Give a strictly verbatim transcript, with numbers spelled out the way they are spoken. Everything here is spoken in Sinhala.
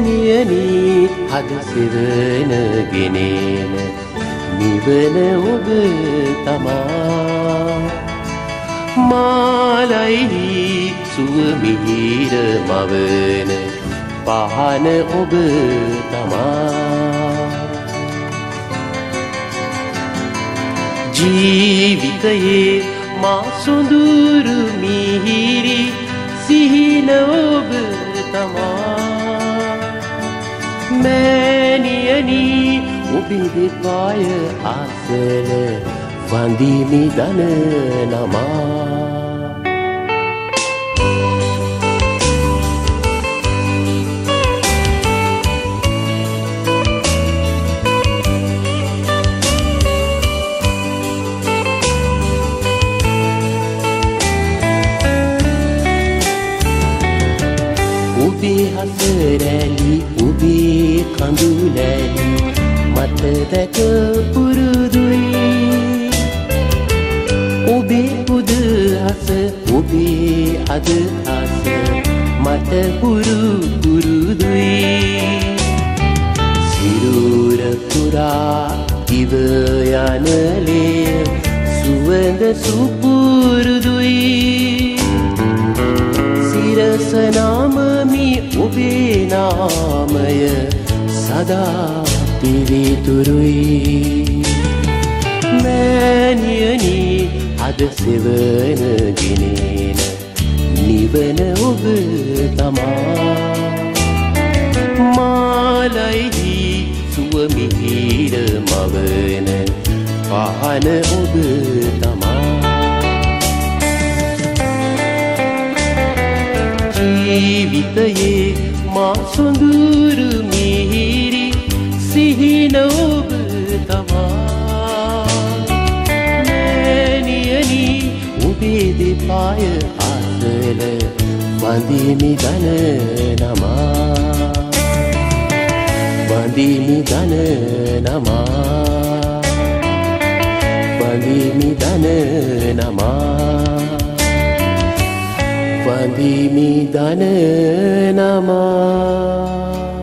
මෑණියනි හද සෙවන ගෙනේන නිවන ඔබ තමා මාලයිහි සුව මිහිර මවන පහන ඔබ තමා ජීවිතයේ මා සොඳුරු මිහිරි සිහින ඔබ තමා මෑණියනි ඔබේ දෙපාය අසල වඳිමි දන නමා ඔබේ හසරැලි ඔබේ කඳුලැලි මට දැක පුරුදුයි ඔබේ උදහස ඔබේ අදහස මට පුරු පුරුදුයි සිරුර පුරා ඉව යන ලේ සුවඳ සුපුරුදුයි සිරස නාමමි ඔබේ නාමය සදා පිවිතුරුයි මෑණියනි අද සෙවන ගෙනේන නිවන ඔබ තමා මාලයිහි සුව මිහිර මවන පහන ඔබ තමා ජීවිතයේ මා සොඳුරු මිහිරි සිහින ඔබ තමා මෑණියනි ඔබේ දෙපාය අසල වඳිමි දන නමා වඳිමි දන නමා වඳිමි දන නමා වඳිමි දන නමා